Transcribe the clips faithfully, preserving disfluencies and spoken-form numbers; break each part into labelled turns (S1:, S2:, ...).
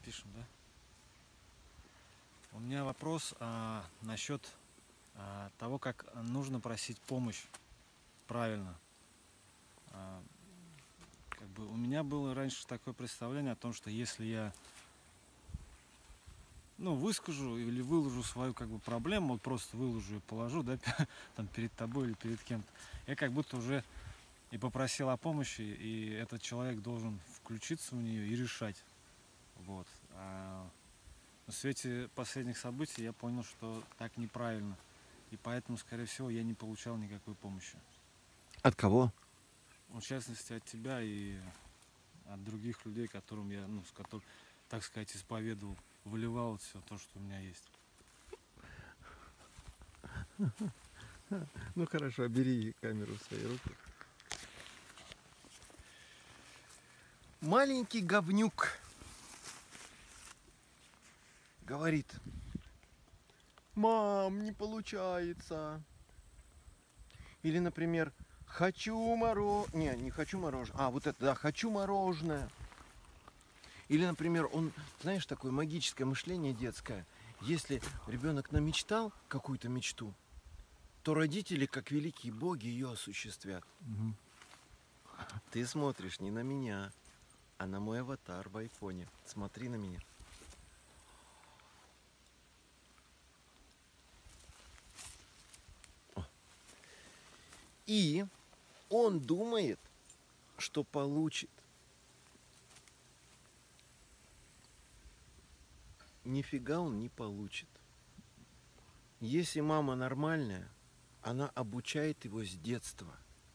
S1: Запишем, да? У меня вопрос а, насчет а, того, как нужно просить помощь правильно. А, как бы у меня было раньше такое представление о том, что если я ну, выскажу или выложу свою как бы проблему, вот просто выложу и положу, да, там перед тобой или перед кем-то, я как будто уже и попросил о помощи, и этот человек должен включиться в нее и решать. Вот. А в свете последних событий я понял, что так неправильно. И поэтому, скорее всего, я не получал никакой помощи.
S2: От кого?
S1: В частности, от тебя и от других людей, которым я, ну, с которым, так сказать, исповедовал, выливал все то, что у меня есть.
S2: Ну хорошо, бери камеру в свои руки. Маленький говнюк говорит: мам, не получается. Или, например, хочу мороженое. Не, не хочу мороженое. А, вот это, да, хочу мороженое. Или, например, он, знаешь, такое магическое мышление детское. Если ребенок намечтал какую-то мечту, то родители, как великие боги, ее осуществят.
S1: Угу.
S2: Ты смотришь не на меня, а на мой аватар в айфоне. Смотри на меня. О. И он думает, что получит. Нифига он не получит. Если мама нормальная, она обучает его с детства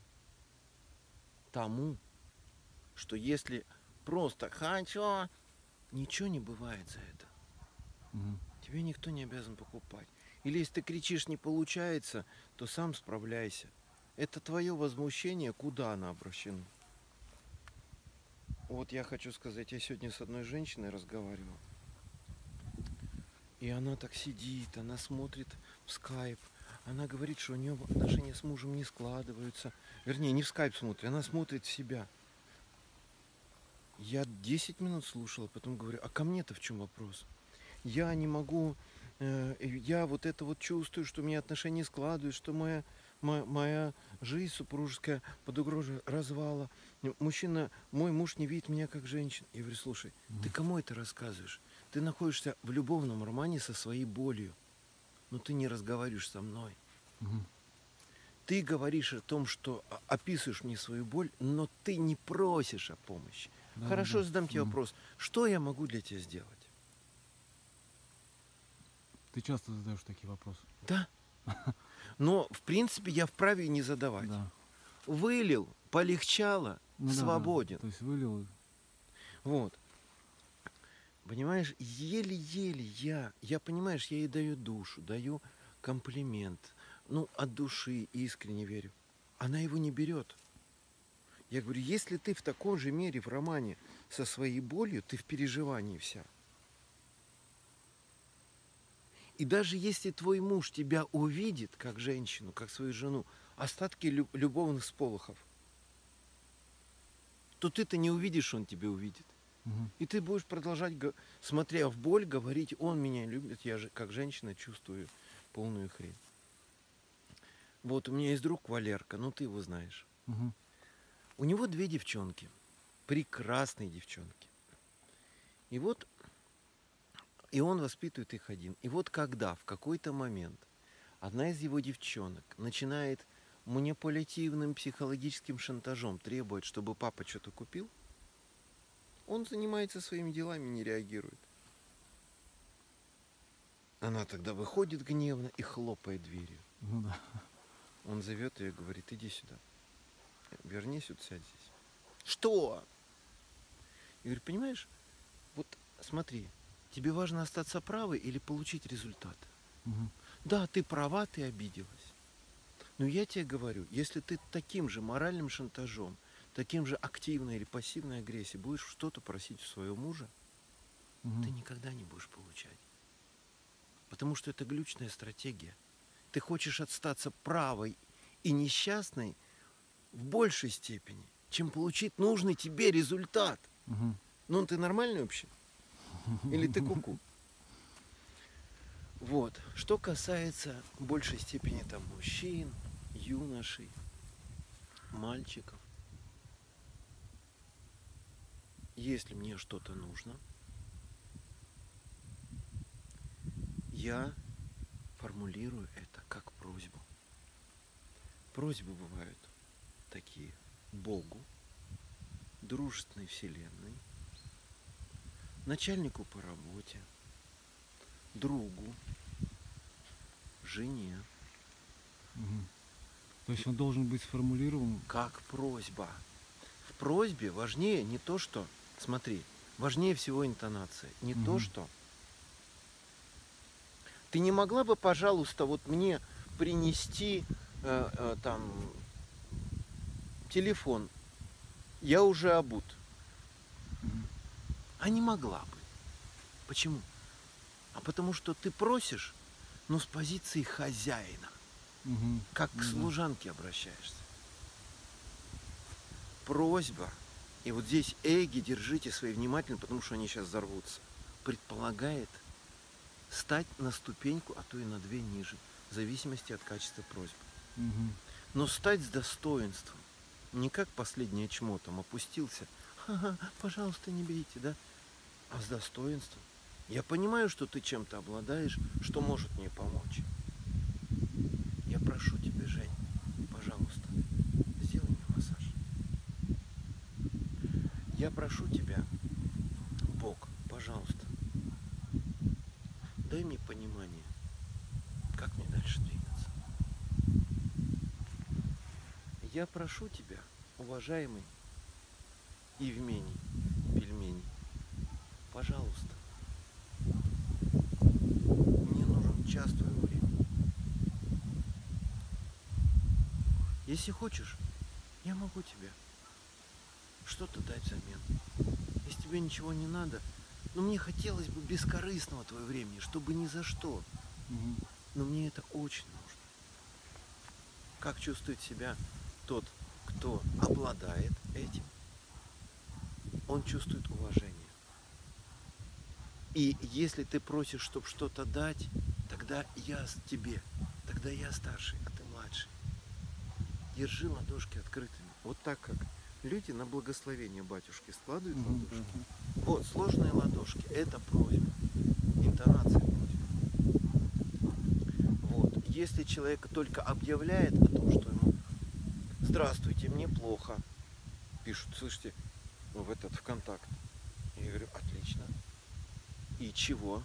S2: тому, что если просто хочу, ничего не бывает за это.
S1: Угу.
S2: Тебе никто не обязан покупать. Или если ты кричишь не получается, то сам справляйся. Это твое возмущение, куда оно обращено? Вот я хочу сказать, я сегодня с одной женщиной разговаривал. И она так сидит, она смотрит в скайп. Она говорит, что у нее отношения с мужем не складываются. Вернее, не в скайп смотрит, она смотрит в себя. Я десять минут слушала, потом говорю, а ко мне-то в чем вопрос? Я не могу, э, я вот это вот чувствую, что у меня отношения не складываются, что моя, моя, моя жизнь супружеская под угрозой развала. Мужчина, мой муж не видит меня как женщину. Я говорю, слушай, ты кому это рассказываешь? Ты находишься в любовном романе со своей болью, но ты не разговариваешь со мной.
S1: Угу.
S2: Ты говоришь о том, что описываешь мне свою боль, но ты не просишь о помощи.
S1: Да,
S2: Хорошо,
S1: да.
S2: задам тебе
S1: Угу.
S2: вопрос. Что я могу для тебя сделать?
S1: Ты часто задаешь такие вопросы.
S2: Да. Но, в принципе, я вправе не задавать.
S1: Да.
S2: Вылил, полегчало,
S1: Ну,
S2: свободен.
S1: Да, да. То есть вылил.
S2: Вот. Понимаешь, еле-еле я, я, понимаешь, я ей даю душу, даю комплимент. Ну, от души искренне верю. Она его не берет. Я говорю, если ты в таком же мере в романе со своей болью, ты в переживании вся. И даже если твой муж тебя увидит, как женщину, как свою жену, остатки лю- любовных сполохов, то ты-то не увидишь, что он тебя увидит.
S1: Угу.
S2: И ты будешь продолжать, смотря в боль, говорить, он меня любит, я же как женщина чувствую полную хрень. Вот у меня есть друг Валерка, ну ты его знаешь.
S1: Угу.
S2: У него две девчонки, прекрасные девчонки. И вот, и он воспитывает их один. И вот когда в какой-то момент одна из его девчонок начинает манипулятивным психологическим шантажом требовать, чтобы папа что-то купил, он занимается своими делами, не реагирует. Она тогда выходит гневно и хлопает дверью.
S1: Ну да.
S2: Он зовет ее и говорит, иди сюда. Вернись, вот сядь здесь. Что? Я говорю, понимаешь, вот смотри, тебе важно остаться правой или получить результат?
S1: Угу.
S2: Да, ты права, ты обиделась. Но я тебе говорю, если ты таким же моральным шантажом, таким же активной или пассивной агрессией будешь что-то просить у своего мужа,
S1: Угу.
S2: ты никогда не будешь получать. Потому что это глючная стратегия. Ты хочешь остаться правой и несчастной в большей степени, чем получить нужный тебе результат.
S1: Угу.
S2: Ну, ты нормальный вообще? Или ты ку-ку? Вот. Что касается в большей степени там мужчин, юношей, мальчиков. Если мне что-то нужно, я формулирую это как просьбу. Просьбы бывают такие: Богу, дружественной вселенной, начальнику по работе, другу, жене.
S1: Мгм. То есть он должен быть сформулирован.
S2: Как просьба. В просьбе важнее не то, что... Смотри, важнее всего интонация. Не то,
S1: Мгм.
S2: что... Ты не могла бы, пожалуйста, вот мне принести э, э, там телефон? Я уже обут.
S1: Мгм.
S2: А не могла бы. Почему? А потому что ты просишь, но с позиции хозяина.
S1: Мгм.
S2: Как к
S1: Ну да.
S2: служанке обращаешься. Просьба. И вот здесь эги держите свои внимательно, потому что они сейчас взорвутся. Предполагает стать на ступеньку, а то и на две ниже, в зависимости от качества просьбы.
S1: Мгм.
S2: Но стать с достоинством. Не как последнее чмо там опустился. Ха-ха, пожалуйста, не бейте, да? А с достоинством. Я понимаю, что ты чем-то обладаешь, что может мне помочь. Я прошу тебя, Жень, пожалуйста, сделай мне массаж. Я прошу тебя, Бог, пожалуйста, дай мне понимание, как мне дальше двигаться. Я прошу тебя, уважаемый Евмений, пельмени, пожалуйста, мне нужен час твоего времени. Если хочешь, я могу тебе что-то дать взамен. Если тебе ничего не надо, но мне хотелось бы бескорыстного твоего времени, чтобы ни за что.
S1: Мгм.
S2: Но мне это очень нужно. Как чувствует себя тот, кто обладает этим? Он чувствует уважение. И если ты просишь, чтобы что-то дать, тогда я тебе, тогда я старший, а ты младший. Держи ладошки открытыми. Вот так как люди на благословение батюшки складывают
S1: Мгм.
S2: ладошки.
S1: Мгм.
S2: Вот, сложные ладошки. Это просьба. Интонация просьбы. Вот. Если человек только объявляет о том, что ему здравствуйте, мне плохо, пишут, слышите, в этот ВКонтакт. Я говорю, отлично. И чего?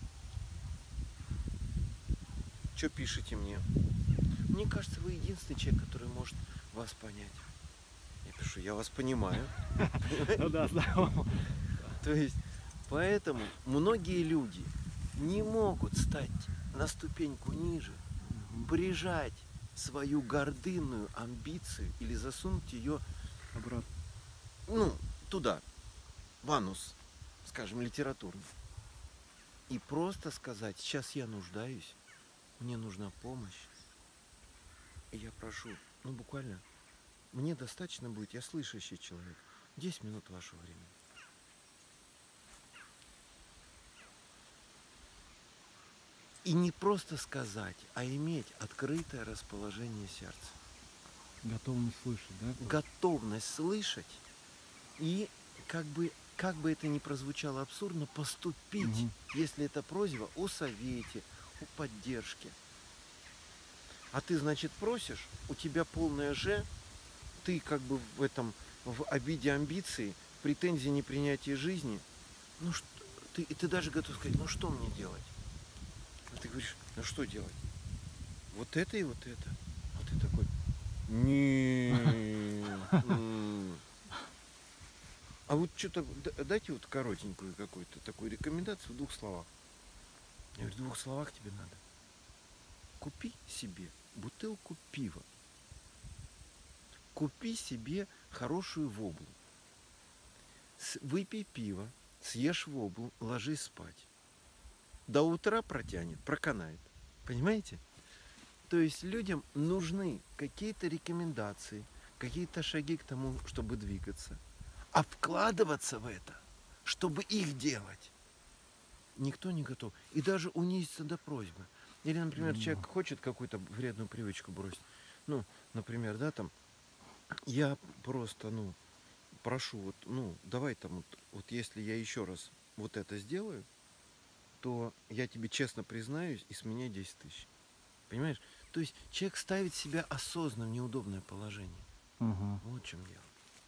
S2: Что пишете мне? Мне кажется, вы единственный человек, который может вас понять. Я пишу, я вас понимаю.
S1: Ну да, да.
S2: То есть, поэтому многие люди не могут стать на ступеньку ниже,
S1: Мгм.
S2: прижать свою гордынную амбицию или засунуть ее,
S1: Обратно.
S2: ну, туда, в анус, скажем, литературный. И просто сказать, сейчас я нуждаюсь, мне нужна помощь. И я прошу, ну буквально, мне достаточно будет, я слышащий человек, десять минут вашего времени. И не просто сказать, а иметь открытое расположение сердца.
S1: Готовность слышать, да?
S2: Готовность слышать и как бы, как бы это ни прозвучало абсурдно, поступить,
S1: Мгм.
S2: если это просьба о совете, о поддержке. А ты, значит, просишь, у тебя полная же, ты как бы в этом, в обиде амбиции, претензии непринятия жизни, ну что, ты, и ты даже готов сказать, ну что мне делать? А ты говоришь, ну что делать? Вот это и вот это. А ты такой, не. м. А вот что-то д- дайте вот коротенькую какую-то такую рекомендацию в двух словах. Я говорю, в двух словах тебе надо. Купи себе бутылку пива. Купи себе хорошую воблу. С- Выпей пиво, съешь воблу, ложись спать. До утра протянет, проканает. Понимаете? То есть людям нужны какие-то рекомендации, какие-то шаги к тому, чтобы двигаться. А вкладываться в это, чтобы их делать, Никто не готов. И даже унизиться до просьбы. Или, например,
S1: Ну,
S2: человек хочет какую-то вредную привычку бросить. Ну, например, да, там, я просто, ну, прошу, вот, ну, давай там, вот, вот если я еще раз вот это сделаю, то я тебе честно признаюсь и с меня десять тысяч. Понимаешь? То есть человек ставит себя осознанно в неудобное положение.
S1: мгм.
S2: Вот в чем дело.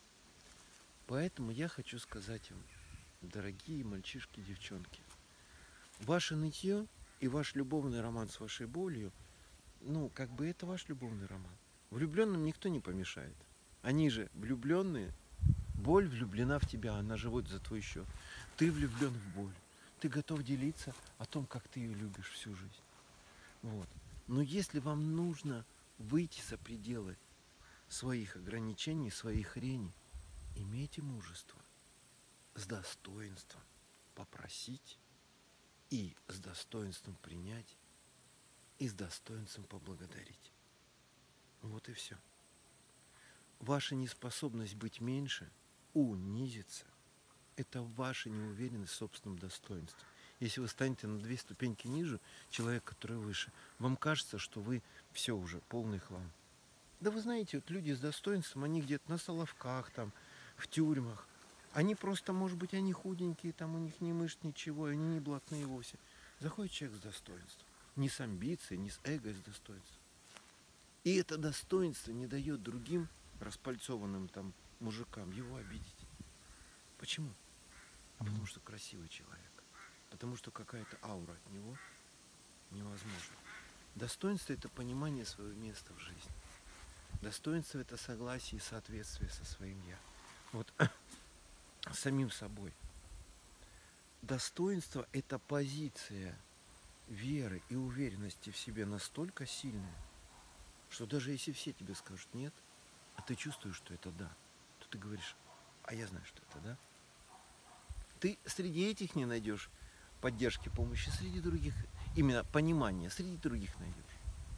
S2: Поэтому я хочу сказать вам, дорогие мальчишки, девчонки, ваше нытье и ваш любовный роман с вашей болью, ну, как бы это ваш любовный роман. Влюбленным никто не помешает. Они же влюбленные. Боль влюблена в тебя, она живет за твой счет. Ты влюблен в боль. Ты готов делиться о том, как ты ее любишь всю жизнь. Вот. Но если вам нужно выйти за пределы своих ограничений, своих хреней, имейте мужество с достоинством попросить и с достоинством принять и с достоинством поблагодарить. Вот и все. Ваша неспособность быть меньше, унизиться, это ваша неуверенность в собственном достоинстве. Если вы станете на две ступеньки ниже человека, который выше, вам кажется, что вы все уже, полный хлам. Да вы знаете, вот люди с достоинством, они где-то на Соловках, там, в тюрьмах. Они просто, может быть, они худенькие, там у них ни мышц, ничего, они не блатные вовсе. Заходит человек с достоинством. Не с амбицией, не с эго, а с достоинством. И это достоинство не дает другим распальцованным там мужикам его обидеть. Почему? А потому что красивый человек. Потому что какая-то аура от него невозможна. Достоинство – это понимание своего места в жизни. Достоинство – это согласие и соответствие со своим «я». Вот с самим собой. Достоинство – это позиция веры и уверенности в себе настолько сильная, что даже если все тебе скажут «нет», а ты чувствуешь, что это «да», то ты говоришь «а я знаю, что это «да». Ты среди этих не найдешь поддержки, помощи, среди других, именно понимания, среди других найдешь.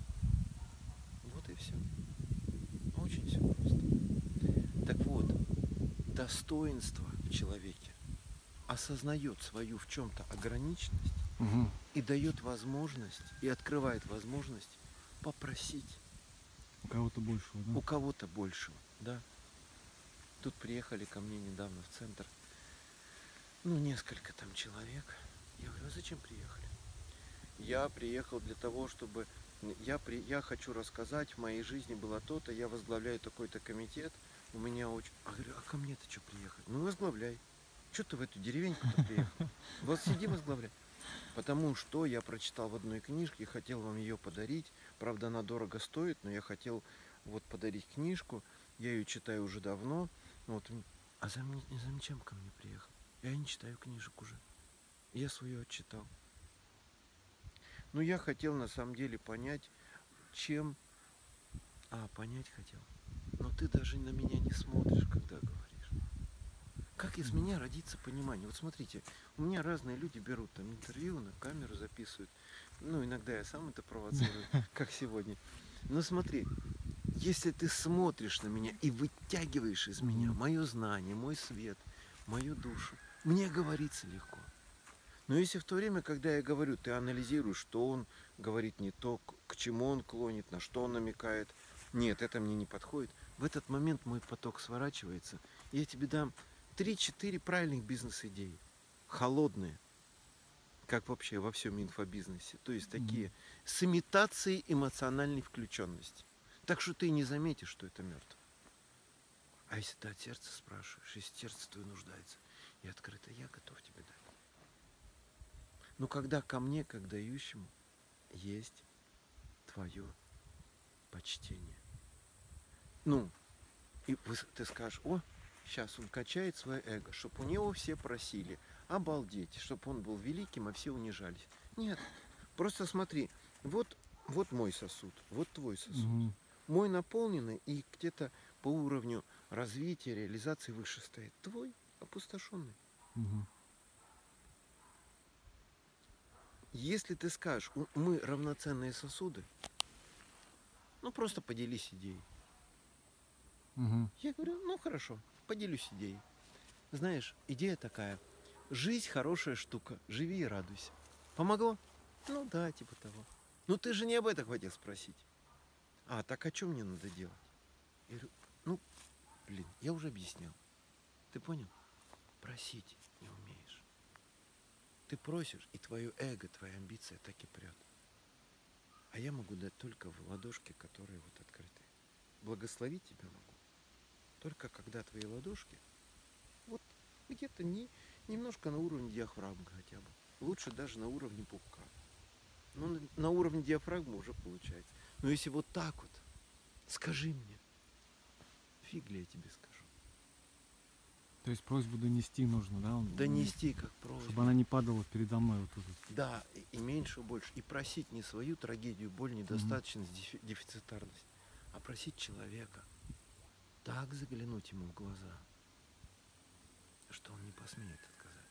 S2: Вот и все. Очень все просто. Так вот, достоинство в человеке осознает свою в чем-то ограниченность
S1: Мгм.
S2: и дает возможность, и открывает возможность попросить
S1: У кого-то большего, да?
S2: у кого-то большего, да. Тут приехали ко мне недавно в центр, ну, несколько там человек. Я говорю, а зачем приехали? Я приехал для того, чтобы... Я, при... я хочу рассказать, в моей жизни было то-то, я возглавляю такой-то комитет, у меня очень... А говорю, а ко мне-то что приехать? Ну, возглавляй. Что ты в эту деревеньку-то приехал? Вот сиди, возглавляй. Потому что я прочитал в одной книжке, хотел вам ее подарить. Правда, она дорого стоит, но я хотел вот подарить книжку. Я ее читаю уже давно. Вот. А зам... зачем ко мне приехал? Я не читаю книжек уже. Я свою отчитал. Но я хотел на самом деле понять, чем... А, понять хотел. Но ты даже на меня не смотришь, когда говоришь. Как из меня родится понимание? Вот смотрите, у меня разные люди берут там интервью, на камеру записывают. Ну, иногда я сам это провоцирую, как сегодня. Но смотри, если ты смотришь на меня и вытягиваешь из меня мое знание, мой свет, мою душу, мне говорится легко. Но если в то время, когда я говорю, ты анализируешь, что он говорит не то, к чему он клонит, на что он намекает, нет, это мне не подходит, в этот момент мой поток сворачивается, и я тебе дам три-четыре правильных бизнес-идеи, холодные, как вообще во всем инфобизнесе, то есть такие с имитацией эмоциональной включенности. Так что ты не заметишь, что это мертво. А если ты от сердца спрашиваешь, если сердце твое нуждается и открыто, я готов тебе дать. Но когда ко мне, как дающему, есть твое почтение. Ну, и ты скажешь, о, сейчас он качает свое эго, чтобы у него все просили, обалдеть, чтобы он был великим, а все унижались. Нет, просто смотри, вот, вот мой сосуд, вот твой сосуд.
S1: Мгм.
S2: Мой наполненный и где-то по уровню развития, реализации выше стоит. Твой опустошенный.
S1: Мгм.
S2: Если ты скажешь, мы равноценные сосуды, ну просто поделись идеей.
S1: Мгм.
S2: Я говорю, ну хорошо, поделюсь идеей. Знаешь, идея такая. жизнь хорошая штука, живи и радуйся. Помогло? Ну да, типа того. Ну ты же не об этом хотел спросить. А, так а что мне надо делать? Я говорю, ну, блин, я уже объяснял. Ты понял? Просить не умеешь. Ты просишь, и твое эго, твоя амбиция так и прет. А я могу дать только в ладошки, которые вот открыты. Благословить тебя могу. Только когда твои ладошки вот где-то не, немножко на уровне диафрагмы хотя бы. Лучше даже на уровне пупка. Ну, на, на уровне диафрагмы уже получается. Но если вот так вот, скажи мне, фиг ли я тебе скажу.
S1: То есть просьбу донести нужно, да? Он,
S2: Донести как просьбу.
S1: чтобы она не падала передо мной вот тут.
S2: Да, и, и меньше, больше. И просить не свою трагедию, боль, недостаточность, дефи, дефицитарность, а просить человека так заглянуть ему в глаза, что он не посмеет отказать.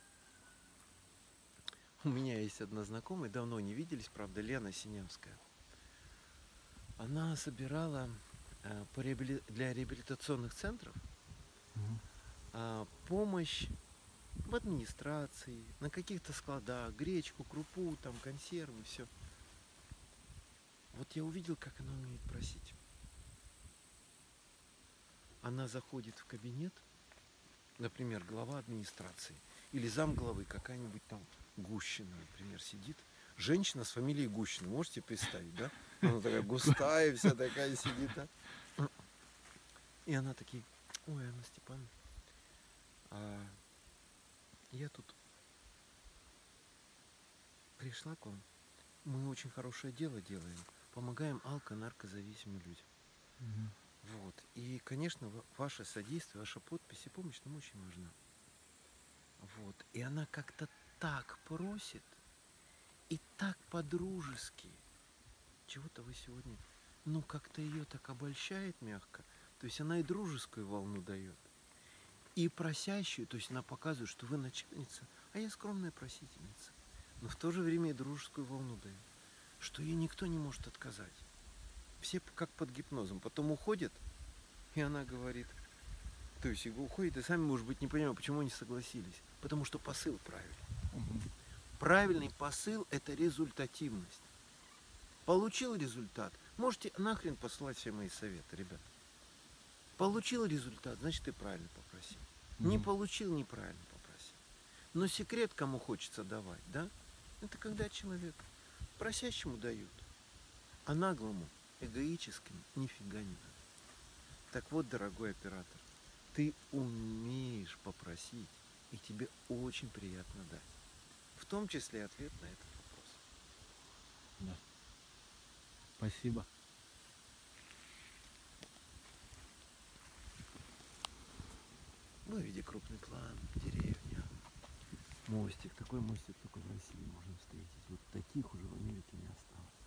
S2: У меня есть одна знакомая, давно не виделись, правда, Лена Синявская. Она собирала э, по реабили... для реабилитационных центров
S1: Угу.
S2: э, помощь в администрации, на каких-то складах, гречку, крупу, там, консервы, все. Вот я увидел, как она умеет просить. Она заходит в кабинет, например, глава администрации, или замглавы, какая-нибудь там Гущина, например, сидит. Женщина с фамилией Гущина, можете представить, да? Она такая густая, вся такая сидит, да? И она такие, ой, Анна Степановна, а я тут пришла к вам. Мы очень хорошее дело делаем. Помогаем алко-наркозависимым людям.
S1: Угу.
S2: Вот. И, конечно, ваше содействие, ваша подпись и помощь нам очень важна. Вот. И она как-то так просит, и так по-дружески. Чего-то вы сегодня, ну, как-то ее так обольщает мягко. То есть она и дружескую волну дает, и просящую, то есть она показывает, что вы начальница, а я скромная просительница. Но в то же время и дружескую волну дает, что ей никто не может отказать. Все как под гипнозом. Потом уходят, и она говорит, то есть уходит, и сами, может быть, не понимают, почему они согласились. Потому что посыл правильный.
S1: Угу.
S2: Правильный посыл – это результативность. Получил результат. Можете нахрен посылать все мои советы, ребят. Получил результат, значит, ты правильно попросил.
S1: Угу.
S2: Не получил, неправильно попросил. Но секрет кому хочется давать, да? Это когда человек просящему дают, а наглому, эгоическому нифига не надо. Так вот, дорогой оператор, ты умеешь попросить, и тебе очень приятно дать. В том числе ответ на этот вопрос.
S1: Да. Спасибо.
S2: Вы видите крупный план, деревня, мостик. Такой мостик только в России можно встретить. Вот таких уже в Америке не осталось.